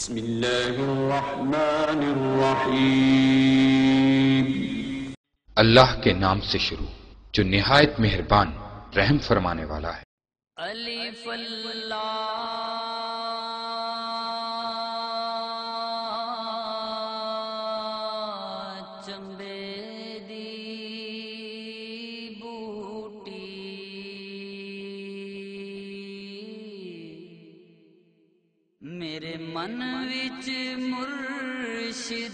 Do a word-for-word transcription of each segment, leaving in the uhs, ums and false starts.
بسم اللہ الرحمن الرحیم۔ اللہ کے نام سے شروع جو نہایت مہربان رحم فرمانے والا ہے۔ الف اللہ چمبے دی بوٹی میرے من وچ مرشد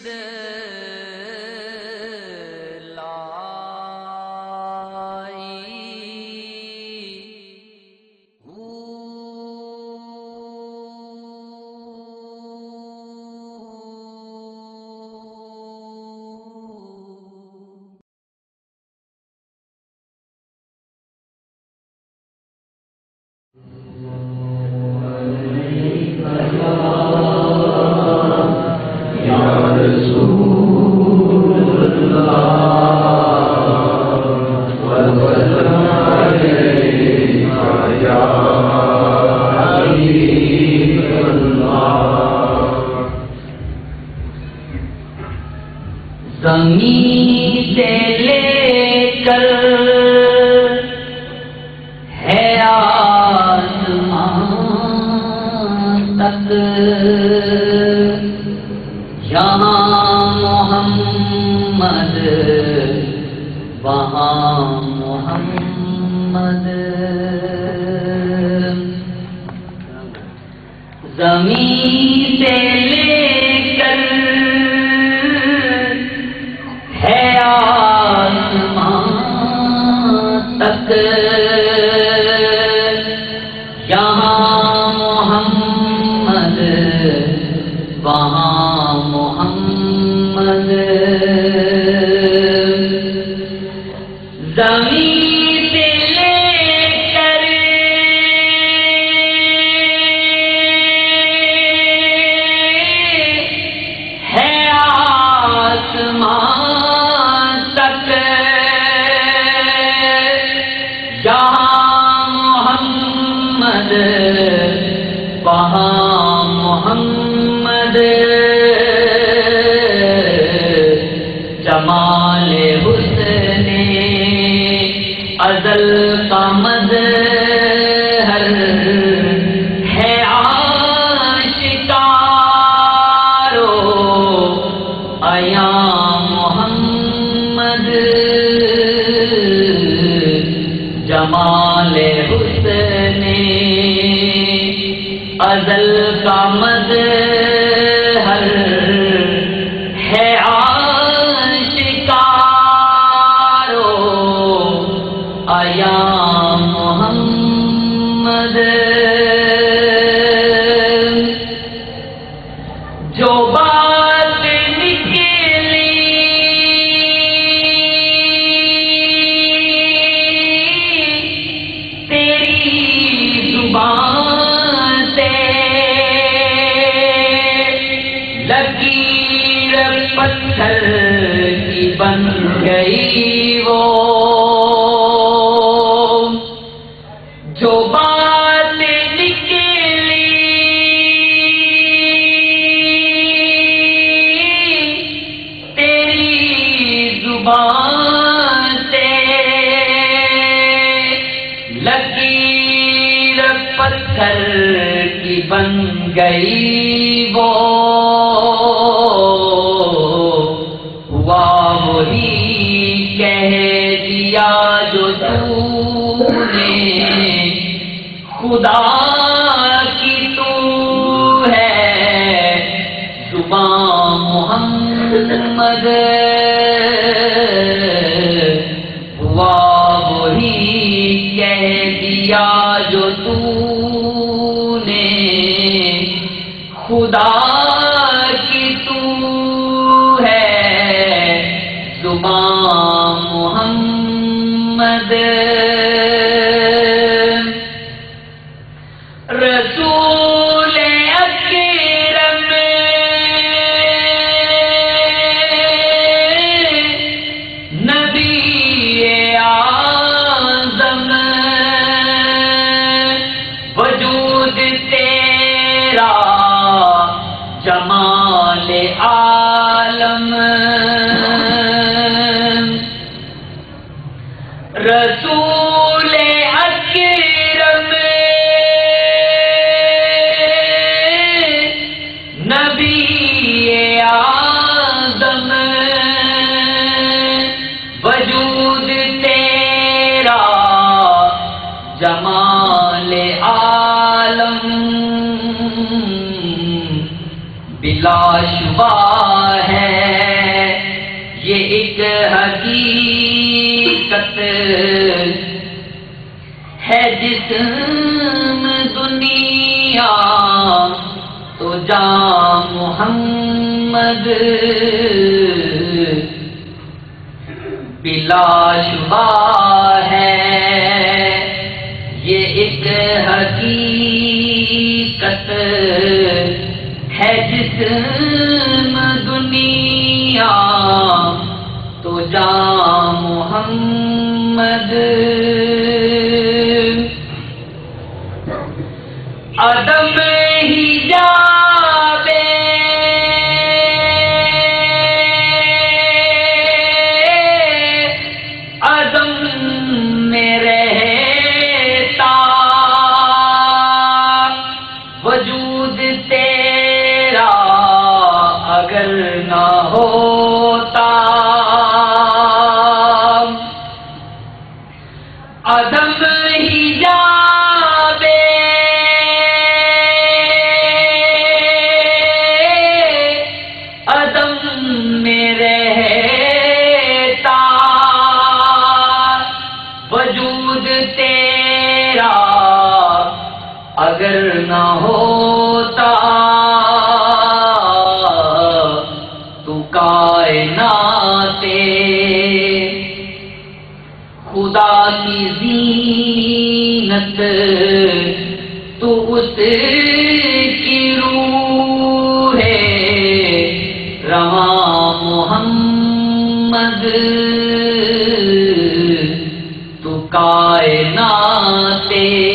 زمین سے لے کر ہے آسمان تک یہاں محمد وہاں محمد، زمین سے لے کر ہے آسمان تک یہاں محمد وہاں محمد، زمین سے لے کر ہے آسمان تک جہاں محمد وہاں محمد، جمال حسن ازل کا مظہر ہے آشکارو عیاں محمد، جمال حسن ازل کا مظہر ہے آشکارو عیاں محمد، جو بات نکلی تیری زبان سے لکیر پتھر کی بن گئی وہ، جو بات نکلی تیری زبان سے لکیر پتھر کی بن گئی وہ، ہوا وہی کہہ دیا جو تو نے خدا کی تو ہے زبان محمد، ہوا وہی کہہ دیا جو تو نے خدا کی تو ہے زبان محمد، رسول اکرم نبی اعظم وجود تیرا جمال عالم رسول اکرم نبی آدم وجود تیرا جمال عالم بلا شبہ ہے یہ ایک حقیقت ہے جسم دنیا تو جا محمد بلا شبہ ہے یہ ایک حقیقت ہے جسم دنیا تو جا محمد عدم ہی جاوے عدم میں رہتا وجود تیرا اگر نہ ہوتا عدم ہی جاوے عدم میں رہتا وجود تیرا اگر نہ ہوتا تو کائنات خدا کی زینت تو اس کی روح ہے رواں محمد تو کائنات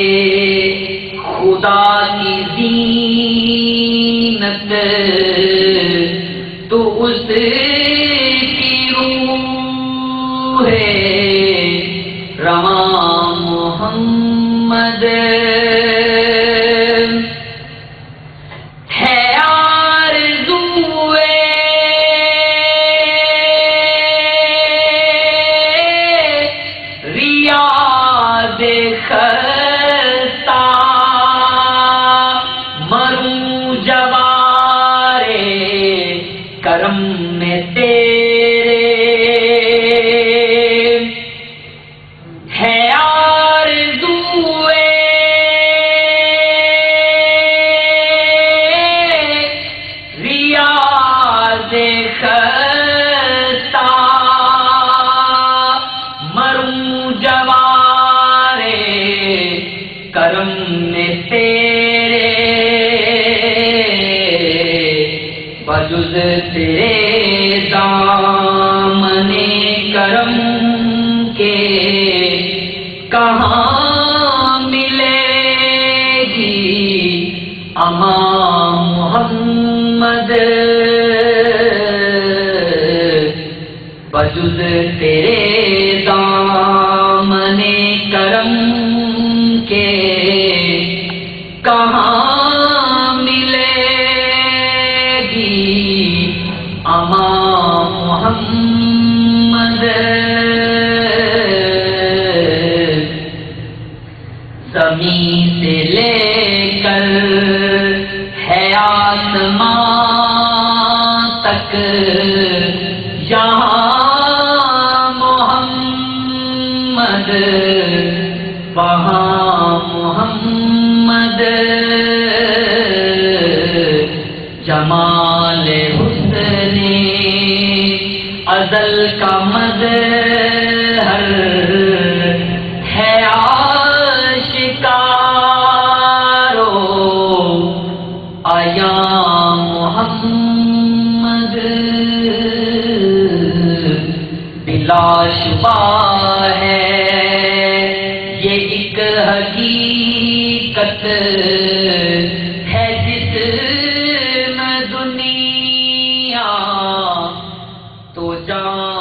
خدا کی زینت تو اس کی روح ہے رواں محمد ہے آرزوئے ریاض خستہ مروں جوارے کرم میں تیرے ہے آرزوئے ریاض خستہ مروں جوارے کرم میں تیرے بجز تیرے دامن کرم کے کہاں ملے گی امان محمد بجز تیرے دامن کرم کے کہاں ملے گی امان محمد زمین سے لے کر ہے آسمان تک یہاں محمد وہاں محمد جمال حسن ازل کا مظہر ہے آشکارو آیا محمد بلا شبہ ہے یہ ایک حقیقت ہے جس میں دنیا جان